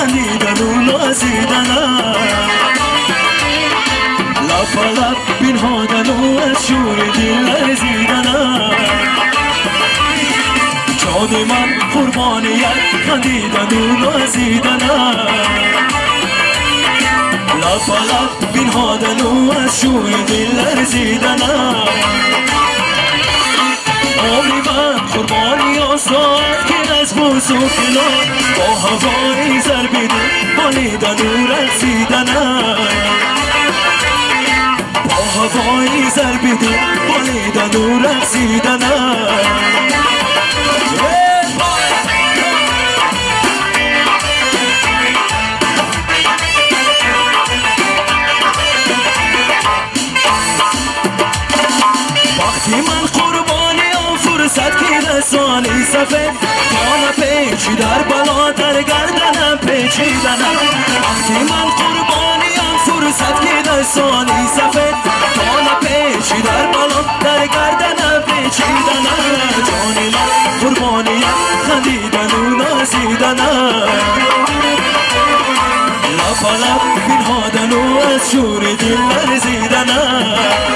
خندیدن و نازیدنم لب به لب بینهادن و از شور دل لرزیدنم جان من قربانیت خندیدن و نازیدنم لب به لب بینهادن و از شور دل لرزیدنم عمری من قربانی آسان که از بوس و کنار با هوای زربیده بالیدن و رقصیدنم با هوای زربیده بالیدن و رقصیدنم وقتی من قربانی آن فرصت که رسانی سفید جان پیچی در بالاتر گردنم پیچیدنم وقتی من قربانی آن فرصت که رسانی سفید جان پیچی در بالاتر گردنم پیچیدنم جان من قربانیت خندیدن و نازیدنم لب به لب بینهادن و از شور دل لرزیدنم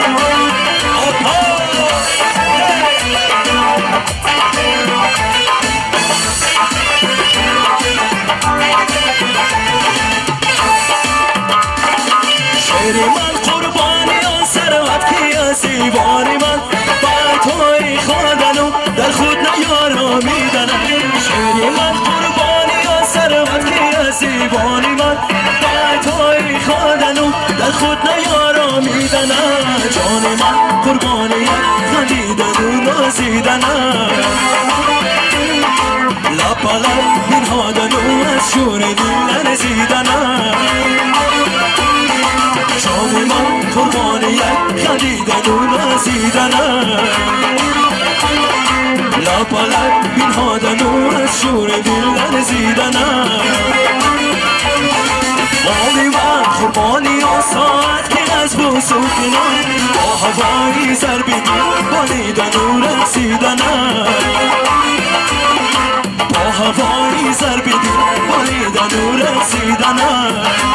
شعر من قربانی آن ثروت که از زیبانی من بر توی خواندن و در خود نیارامیدنم شعر من قربانی آن ثروت که از زیبانی من بر توی خواندن و در خود نیارامیدنم جان من قربانیت خندیدن و نازیدنم لب به لب بینهادن و از شور دل لرزیدنم جان من قربانیت خندیدن و نازیدنم لب به لب بینهادن و از شور دل لرزیدنم عمری من قربانی آسان که از بوس و کنار با هوای زربیده بالیدن و رقصیدنم با هوای زربیده بالیدن و رقصیدنم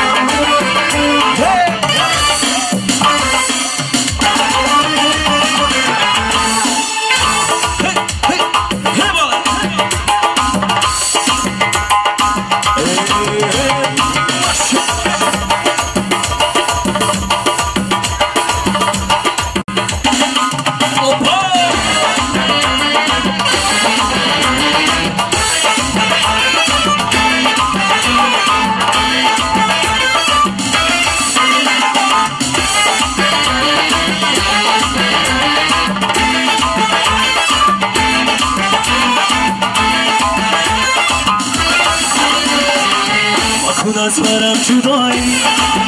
مکن از برم جدایی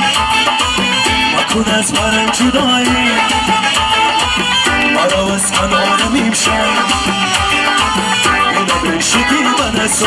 مکن از برم جدایی مرا از کنارم امشب اینو بشگی من از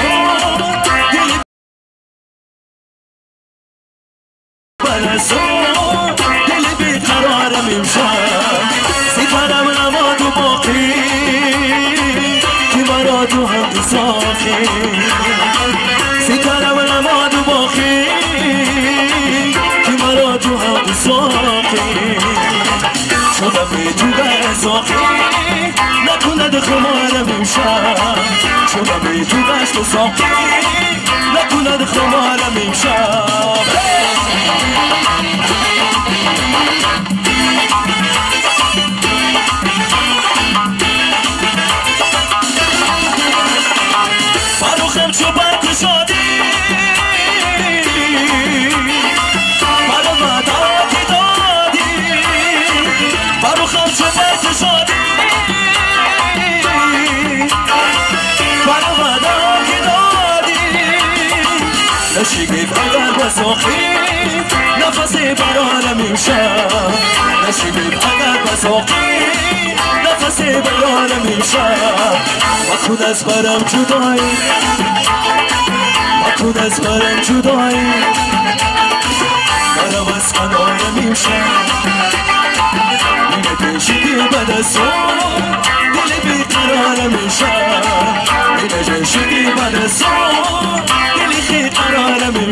دل بیقرارم امشب ستارم نماد و باقی که مرا تو هم تو ساخی ستارم نماد و باقی که مرا تو هم تو ساخی شدم به تو برزاقی نکند خمارم امشب شدم به تو بشت و ساقی نکند خمارم امشب فروخم چو برد شادی برا مداتی دادی فروخم چو برد شادی برا مداتی دادی نشیگیف اگر بساخی نفس برارم امشب نشیگیف اگر بساخی نفس برارم امشب مکن از برم جدایی مکن از برم جدایی مرا از کنارم امشب اینه پیشگی بعد از دل بیقرارم امشب اینه پیشگی بعد از دل خیلی قرارم امشب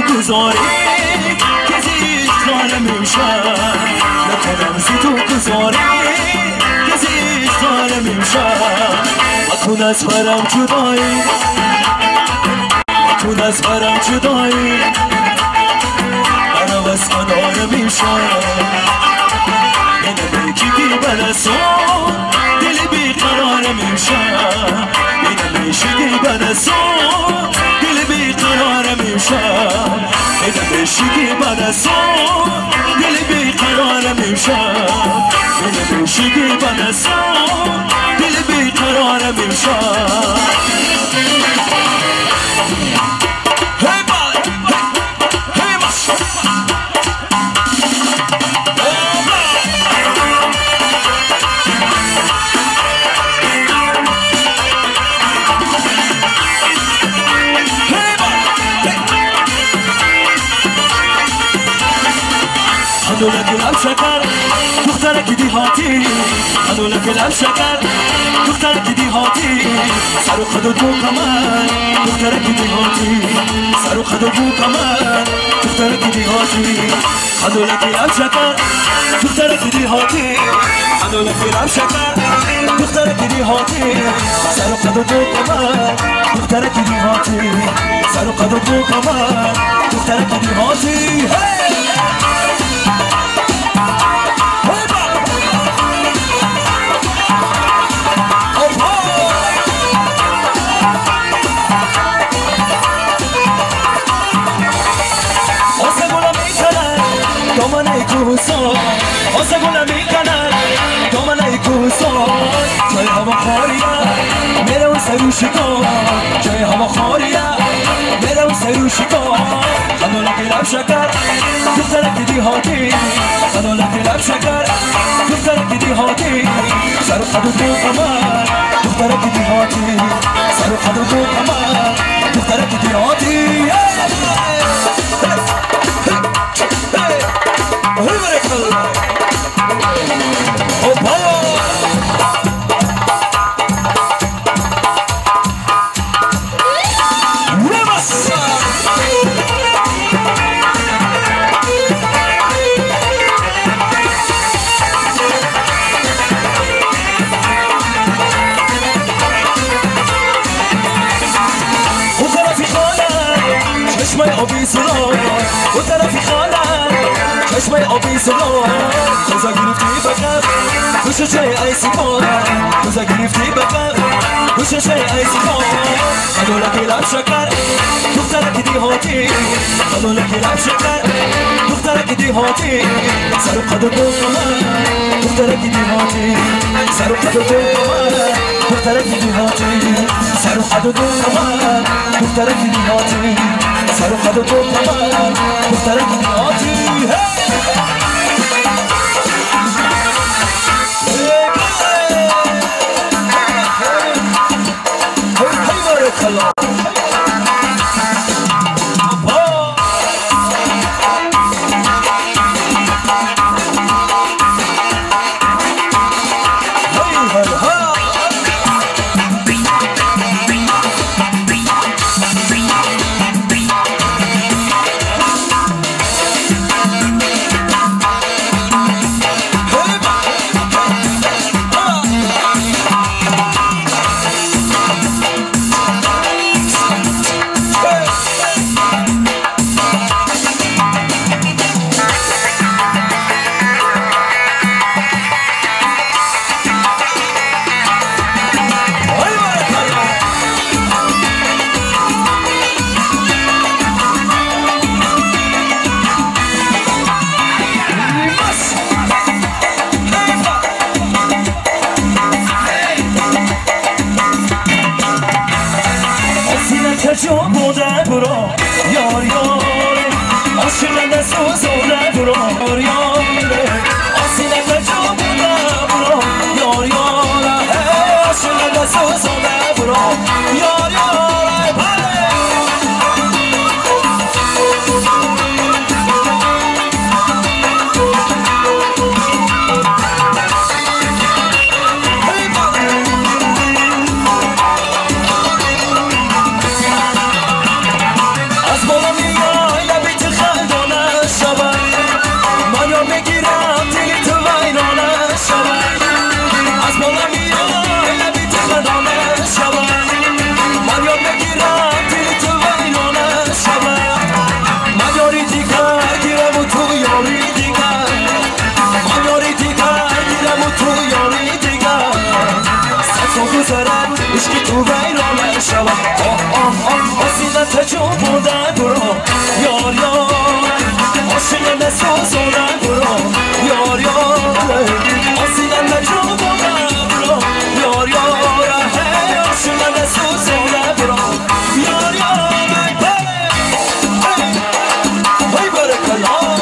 گذاری کسی عشق را نمیشن نکنم زی تو گذاری کسی عشق را نمیشن مکن از برم جدایی مکن از برم جدایی منم از خدا نمیشن اینم یکی بلسان دل بیقرار میشن اینم یکی بلسان دل بیقرار میشن اینم یکی بلسان دل بیقرار میشن اینم یکی بلسان دل بیقرار میشن هنولك الأب شكر دخترك دي هاتي هنولك الأب شكر دخترك دي هاتي سارو خدو تو كمان دخترك دي هاتي سارو خدو تو كمان دخترك دي هاتي هنولك الأب شكر دخترك دي هاتي هنولك الأب شكر دخترك دي هاتي سارو خدو تو كمان دخترك دي هاتي سارو خدو تو كمان دخترك دي هاتي آسه گونه میکنن دامنه کوسان جای هوا خاریه میره اون سرو شکار جای هوا خاریه میره اون سرو شکار خنولک لب شکر دخترک دی هاتی خنولک لب شکر دخترک دی هاتی سرو خدو تو قمر دخترک دی هاتی سرو خدو تو قمر دخترک دی هاتی و طرفی خانم چشمای آبی سلام خوزا گرفتی بکم خوش چای ایسی کن خوزا گرفتی بکم خوش چای ایسی کن خنولکی لب شکر دخترکی دی هاتی خنولکی لب شکر دخترکی دی هاتی سرو قدر دو کمر دخترکی دی هاتی سرو قدر دو کمر دخترکی دی هاتی سرو قدر دو کمر دخترکی دی هاتی سرو خدو تو کمر دخترک دی هاتی تو گذرد عشقی تو ویرانه شود آسیلت جو بودن برو یار یار عاشق نسوزونن برو یار یار آسیلت جو بودن برو یار یار عاشق نسوزونن برو یار یار ای برک الله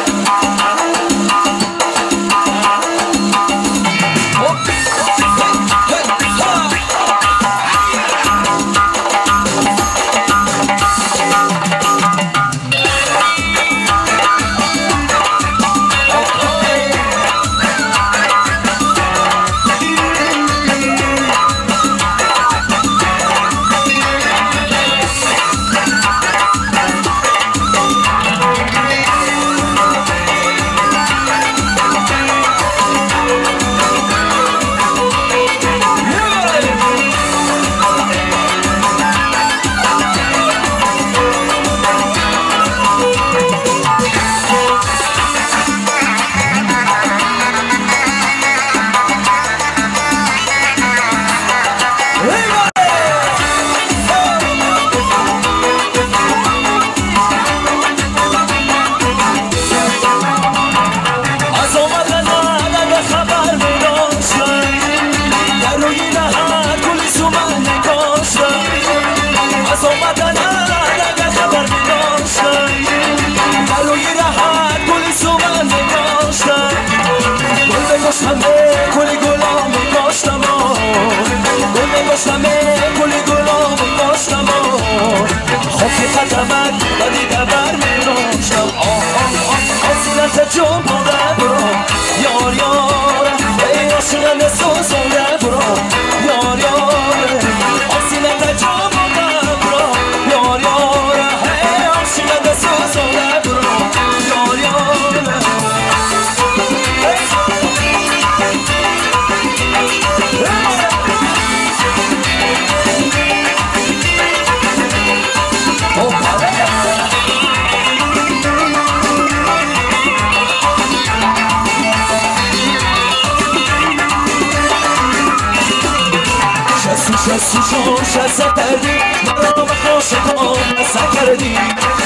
شست کردی مرا به عاشقان بسته کردی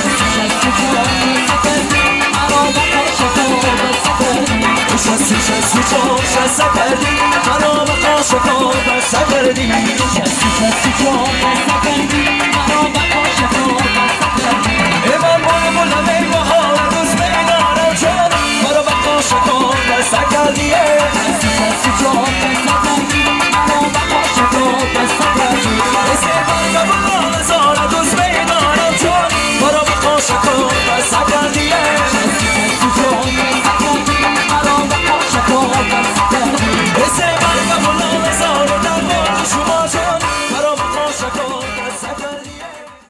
شست کردی مرا به عاشقان بسته کردی من بول بلمه بهار روز بینارم جان مرا به عاشقان بسته کردی